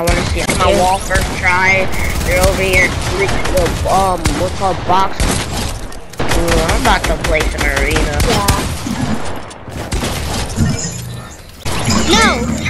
want to see my wall first try. They're over here, what's called box. Ooh, I'm about to play some arena. Yeah. No!